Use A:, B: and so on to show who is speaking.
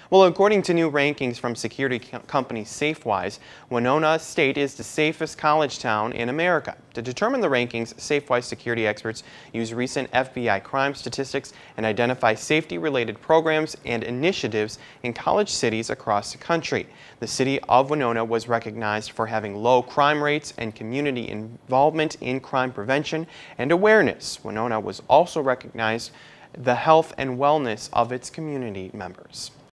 A: Well, according to new rankings from security company Safewise, Winona State is the safest college town in America. To determine the rankings, Safewise security experts use recent FBI crime statistics and identify safety-related programs and initiatives in college cities across the country. The city of Winona was recognized for having low crime rates and community involvement in crime prevention and awareness. Winona was also recognized the health and wellness of its community members.